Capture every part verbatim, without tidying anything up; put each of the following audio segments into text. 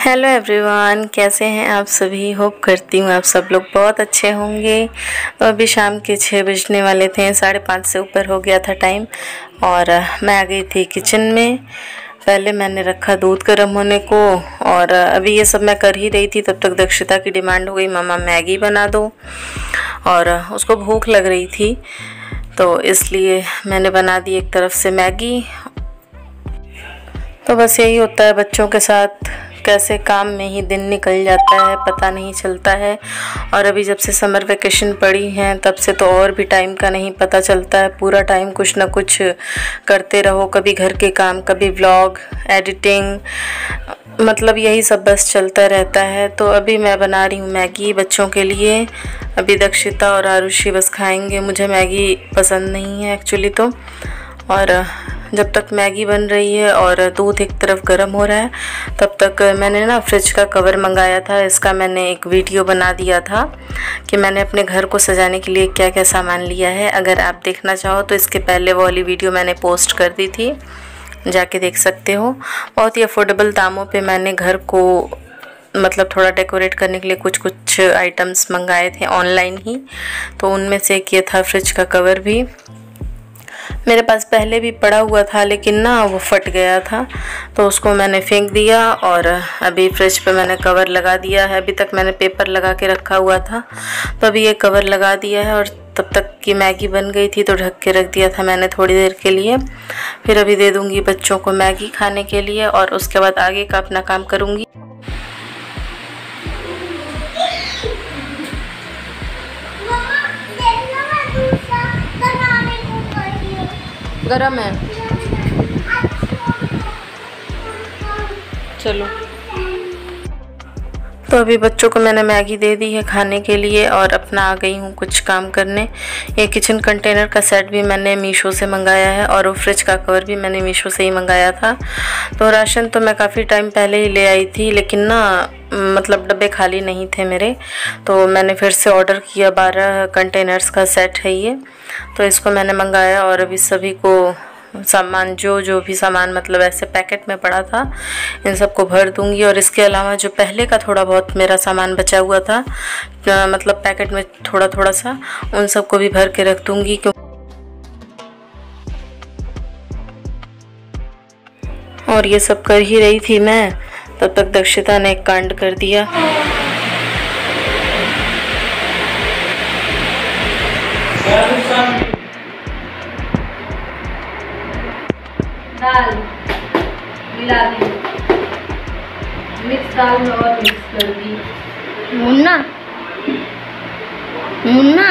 Hello everyone, कैसे हैं आप सभी। होप करती हूँ आप सब लोग बहुत अच्छे होंगे। तो अभी शाम के छः बजने वाले थे, साढ़े पाँच से ऊपर हो गया था टाइम और मैं आ गई थी किचन में। पहले मैंने रखा दूध गर्म होने को और अभी ये सब मैं कर ही रही थी, तब तक दक्षिता की डिमांड हो गई मम्मा मैगी बना दो, और उसको भूख लग रही थी तो इसलिए मैंने बना दी एक तरफ से मैगी। तो बस यही होता है बच्चों के साथ, कैसे काम में ही दिन निकल जाता है पता नहीं चलता है। और अभी जब से समर वेकेशन पड़ी हैं तब से तो और भी टाइम का नहीं पता चलता है। पूरा टाइम कुछ ना कुछ करते रहो, कभी घर के काम, कभी व्लॉग, एडिटिंग, मतलब यही सब बस चलता रहता है। तो अभी मैं बना रही हूँ मैगी बच्चों के लिए। अभी दक्षिता और आरुषि बस खाएंगे, मुझे मैगी पसंद नहीं है एक्चुअली तो। और जब तक मैगी बन रही है और दूध एक तरफ गर्म हो रहा है तब तक मैंने ना फ्रिज का कवर मंगाया था। इसका मैंने एक वीडियो बना दिया था कि मैंने अपने घर को सजाने के लिए क्या क्या सामान लिया है। अगर आप देखना चाहो तो इसके पहले वाली वीडियो मैंने पोस्ट कर दी थी, जाके देख सकते हो। बहुत ही अफोर्डेबल दामों पे मैंने घर को मतलब थोड़ा डेकोरेट करने के लिए कुछ कुछ आइटम्स मंगाए थे ऑनलाइन ही। तो उनमें से एक ये था फ्रिज का कवर भी। मेरे पास पहले भी पड़ा हुआ था लेकिन ना वो फट गया था तो उसको मैंने फेंक दिया और अभी फ्रिज पे मैंने कवर लगा दिया है। अभी तक मैंने पेपर लगा के रखा हुआ था तो अभी ये कवर लगा दिया है। और तब तक की मैगी बन गई थी तो ढक के रख दिया था मैंने थोड़ी देर के लिए। फिर अभी दे दूँगी बच्चों को मैगी खाने के लिए और उसके बाद आगे का अपना काम करूँगी। गरम है, चलो। तो अभी बच्चों को मैंने मैगी दे दी है खाने के लिए और अपना आ गई हूँ कुछ काम करने। ये किचन कंटेनर का सेट भी मैंने मीशो से मंगाया है और वो फ्रिज का कवर भी मैंने मीशो से ही मंगाया था। तो राशन तो मैं काफ़ी टाइम पहले ही ले आई थी लेकिन ना मतलब डब्बे खाली नहीं थे मेरे, तो मैंने फिर से ऑर्डर किया। बारह कंटेनर्स का सेट है ये, तो इसको मैंने मंगाया और अभी सभी को सामान जो जो भी सामान मतलब ऐसे पैकेट में पड़ा था इन सबको भर दूंगी। और इसके अलावा जो पहले का थोड़ा बहुत मेरा सामान बचा हुआ था मतलब पैकेट में थोड़ा थोड़ा सा, उन सबको भी भर के रख दूंगी। और ये सब कर ही रही थी मैं, तब तक दक्षिता ने एक कांड कर दिया। दाल मिला दी, मिक्स दाल में और मिक्स कर दी। मुन्ना मुन्ना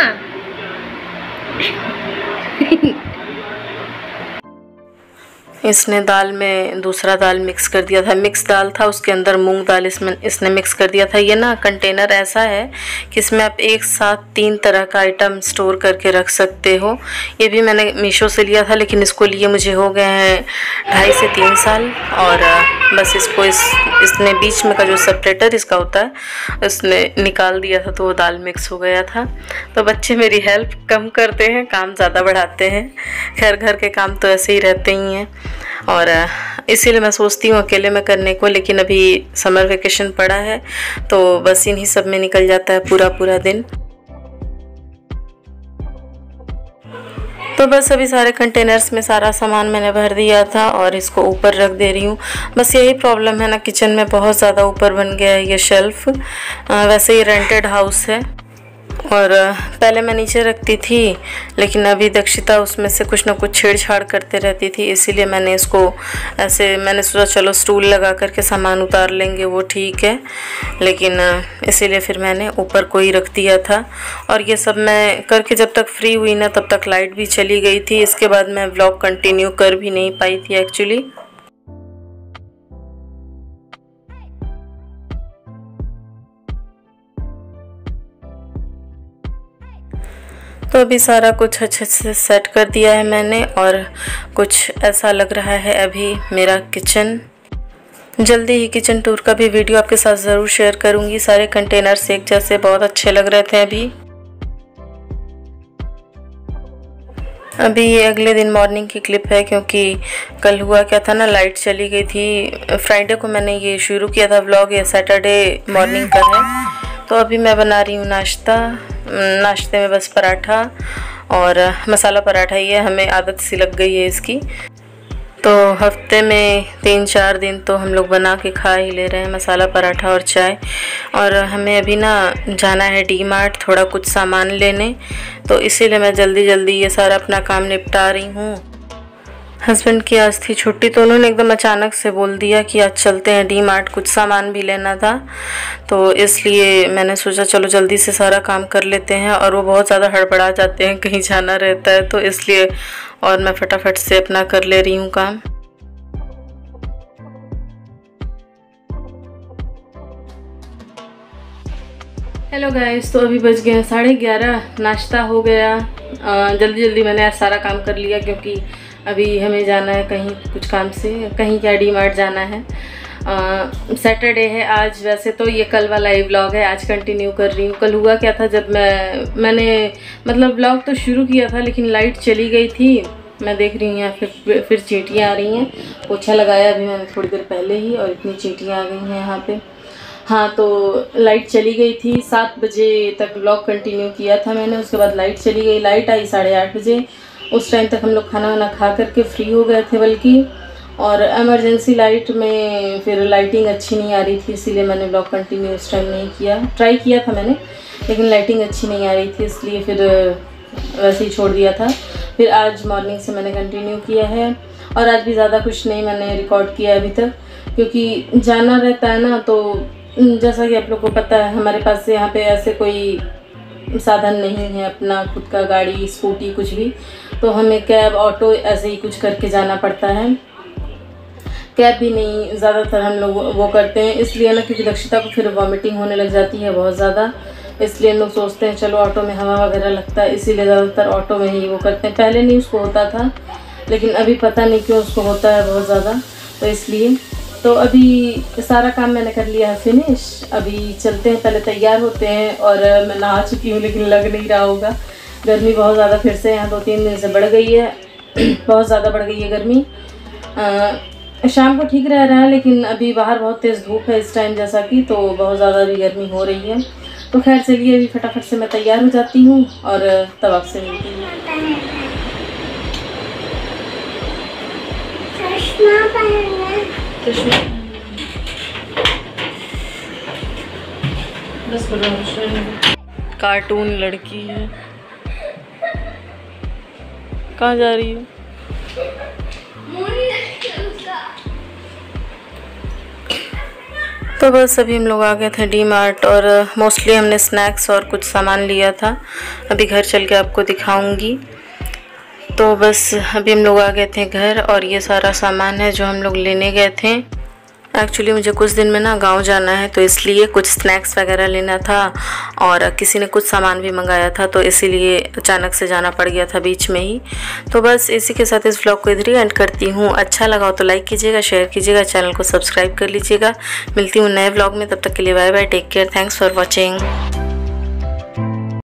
इसने दाल में दूसरा दाल मिक्स कर दिया था। मिक्स दाल था, उसके अंदर मूंग दाल इसमें इसने मिक्स कर दिया था। ये ना कंटेनर ऐसा है कि इसमें आप एक साथ तीन तरह का आइटम स्टोर करके रख सकते हो। ये भी मैंने मीशो से लिया था लेकिन इसको लिए मुझे हो गए हैं ढाई से तीन साल। और बस इसको इस इसने बीच में का जो सेपरेटर इसका होता है इसने निकाल दिया था तो वो दाल मिक्स हो गया था। तो बच्चे मेरी हेल्प कम करते हैं, काम ज़्यादा बढ़ाते हैं। खैर घर के काम तो ऐसे ही रहते ही हैं और इसीलिए मैं सोचती हूँ अकेले में करने को, लेकिन अभी समर वेकेशन पड़ा है तो बस इन्हीं सब में निकल जाता है पूरा पूरा दिन। तो बस अभी सारे कंटेनर्स में सारा सामान मैंने भर दिया था और इसको ऊपर रख दे रही हूँ। बस यही प्रॉब्लम है ना, किचन में बहुत ज़्यादा ऊपर बन गया है ये शेल्फ़। वैसे ये रेंटेड हाउस है और पहले मैं नीचे रखती थी लेकिन अभी दक्षिता उसमें से कुछ ना कुछ छेड़छाड़ करते रहती थी, इसीलिए मैंने इसको ऐसे मैंने सोचा चलो स्टूल लगा करके सामान उतार लेंगे वो ठीक है, लेकिन इसीलिए फिर मैंने ऊपर को ही रख दिया था। और ये सब मैं करके जब तक फ्री हुई ना तब तक लाइट भी चली गई थी। इसके बाद मैं व्लॉग कंटिन्यू कर भी नहीं पाई थी एक्चुअली। तो अभी सारा कुछ अच्छे से सेट कर दिया है मैंने और कुछ ऐसा लग रहा है अभी मेरा किचन। जल्दी ही किचन टूर का भी वीडियो आपके साथ ज़रूर शेयर करूंगी। सारे कंटेनर्स एक जैसे बहुत अच्छे लग रहे थे अभी। अभी ये अगले दिन मॉर्निंग की क्लिप है, क्योंकि कल हुआ क्या था ना, लाइट चली गई थी। फ्राइडे को मैंने ये शुरू किया था व्लॉग, ये सैटरडे मॉर्निंग का है। तो अभी मैं बना रही हूँ नाश्ता। नाश्ते में बस पराठा और मसाला पराठा ही है, हमें आदत सी लग गई है इसकी। तो हफ्ते में तीन चार दिन तो हम लोग बना के खा ही ले रहे हैं मसाला पराठा और चाय। और हमें अभी ना जाना है डी मार्ट थोड़ा कुछ सामान लेने, तो इसीलिए मैं जल्दी जल्दी ये सारा अपना काम निपटा रही हूँ। हस्बैंड की आज थी छुट्टी, तो उन्होंने एकदम अचानक से बोल दिया कि आज चलते हैं डी मार्ट, कुछ सामान भी लेना था। तो इसलिए मैंने सोचा चलो जल्दी से सारा काम कर लेते हैं। और वो बहुत ज़्यादा हड़बड़ा जाते हैं, कहीं जाना रहता है, तो इसलिए और मैं फटाफट से अपना कर ले रही हूँ काम। हेलो गाइस, तो अभी बज गए हैं साढ़े ग्यारह, नाश्ता हो गया। जल्दी जल्दी मैंने आज सारा काम कर लिया, क्योंकि अभी हमें जाना है कहीं कुछ काम से, कहीं क्या डी मार्ट जाना है। सैटरडे है आज। वैसे तो ये कल वाला ही व्लॉग है, आज कंटिन्यू कर रही हूँ। कल हुआ क्या था, जब मैं मैंने मतलब व्लॉग तो शुरू किया था, लेकिन लाइट चली गई थी। मैं देख रही हूँ यहाँ फिर फिर चींटियाँ आ रही हैं। पोछा लगाया अभी मैंने थोड़ी देर पहले ही, और इतनी चींटियाँ आ गई हैं यहाँ पे। हाँ, तो लाइट चली गई थी। सात बजे तक व्लॉग कंटिन्यू किया था मैंने, उसके बाद लाइट चली गई। लाइट आई साढ़े आठ बजे। उस टाइम तक हम लोग खाना वाना खा करके फ्री हो गए थे बल्कि। और इमरजेंसी लाइट में फिर लाइटिंग अच्छी नहीं आ रही थी, इसीलिए मैंने व्लॉग कंटिन्यू उस टाइम नहीं किया। ट्राई किया था मैंने, लेकिन लाइटिंग अच्छी नहीं आ रही थी, इसलिए फिर वैसे ही छोड़ दिया था। फिर आज मॉर्निंग से मैंने कंटिन्यू किया है। और आज भी ज़्यादा कुछ नहीं मैंने रिकॉर्ड किया अभी तक, क्योंकि जाना रहता है ना। तो जैसा कि आप लोग को पता है, हमारे पास यहाँ पे ऐसे कोई साधन नहीं है अपना खुद का, गाड़ी स्कूटी कुछ भी। तो हमें कैब ऑटो ऐसे ही कुछ करके जाना पड़ता है। कैब भी नहीं ज़्यादातर हम लोग वो करते हैं, इसलिए ना, क्योंकि दक्षिता को फिर वॉमिटिंग होने लग जाती है बहुत ज़्यादा। इसलिए हम लोग सोचते हैं चलो ऑटो में हवा वगैरह लगता है, इसीलिए ज़्यादातर ऑटो में ही वो करते हैं। पहले नहीं उसको होता था, लेकिन अभी पता नहीं क्यों उसको होता है बहुत ज़्यादा, तो इसलिए। तो अभी सारा काम मैंने कर लिया है फिनिश। अभी चलते हैं, पहले तैयार होते हैं। और मैं नहा चुकी हूँ, लेकिन लग नहीं रहा होगा। गर्मी बहुत ज़्यादा फिर से यहाँ दो तीन दिन से बढ़ गई है बहुत ज़्यादा बढ़ गई है गर्मी। आ, शाम को ठीक रह रहा है, लेकिन अभी बाहर बहुत तेज़ धूप है इस टाइम जैसा कि, तो बहुत ज़्यादा भी गर्मी हो रही है। तो खैर चलिए, अभी फटाफट से मैं तैयार हो जाती हूँ और तब आपसे मिलती हूँ। बस कार्टून लड़की है, कहाँ जा रही है? तो बस अभी हम लोग आ गए थे डी मार्ट, और मोस्टली हमने स्नैक्स और कुछ सामान लिया था। अभी घर चल के आपको दिखाऊंगी। तो बस अभी हम लोग आ गए थे घर, और ये सारा सामान है जो हम लोग लेने गए थे। एक्चुअली मुझे कुछ दिन में ना गांव जाना है, तो इसलिए कुछ स्नैक्स वगैरह लेना था, और किसी ने कुछ सामान भी मंगाया था, तो इसीलिए अचानक से जाना पड़ गया था बीच में ही। तो बस इसी के साथ इस व्लॉग को इधर ही एंड करती हूँ। अच्छा लगा हो तो लाइक कीजिएगा, शेयर कीजिएगा, चैनल को सब्सक्राइब कर लीजिएगा। मिलती हूँ नए व्लॉग में, तब तक के लिए bye bye, take care, thanks for watching.